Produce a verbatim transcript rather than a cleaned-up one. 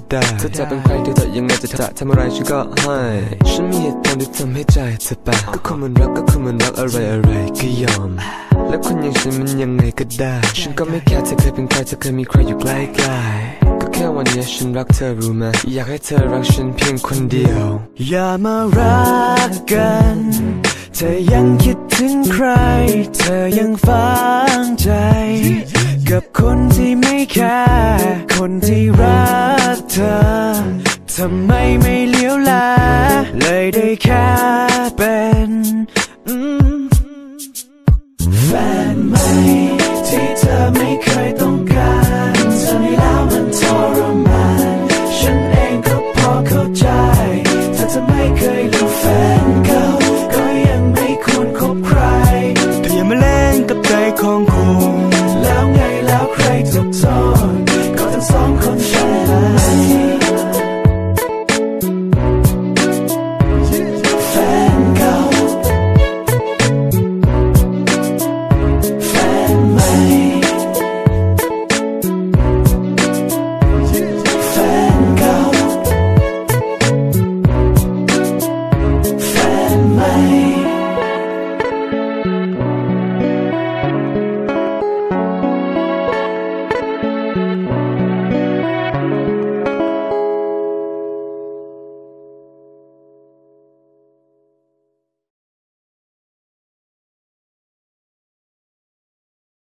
ได้เธอจะเป็นใครเธอจะยังไงจะจะทำอะไรฉันก็ให้ฉันมีเหตุผลที่ทำให้ใจเธอแปลก็คือมันรักก็คือมันรักอะไรอะไรก็ยอมและคนอย่างฉันมันยังไงก็ได้ฉันก็ไม่แค่เธอเคยเป็นใครเธอเคยมีใครอยู่ใกล้ๆก็แค่วันนี้ฉันรักเธอรู้ไหมอยากให้เธอรักฉันเพียงคนเดียวอย่ามารักกันเธอยังคิดถึงใคร